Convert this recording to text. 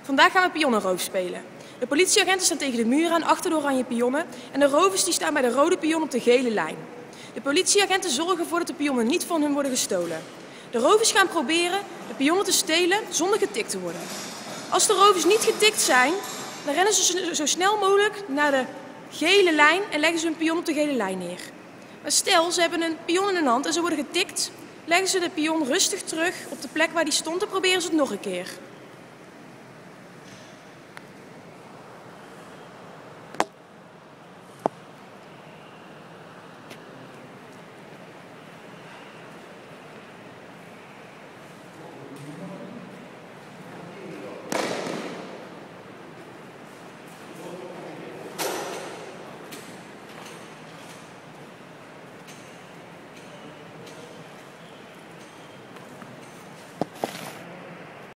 Vandaag gaan we pionnenroof spelen. De politieagenten staan tegen de muur aan achter de oranje pionnen en de rovers die staan bij de rode pion op de gele lijn. De politieagenten zorgen ervoor dat de pionnen niet van hun worden gestolen. De rovers gaan proberen de pionnen te stelen zonder getikt te worden. Als de rovers niet getikt zijn, dan rennen ze zo snel mogelijk naar de gele lijn en leggen ze hun pion op de gele lijn neer. Maar stel, ze hebben een pion in hun hand en ze worden getikt, leggen ze de pion rustig terug op de plek waar die stond en proberen ze het nog een keer.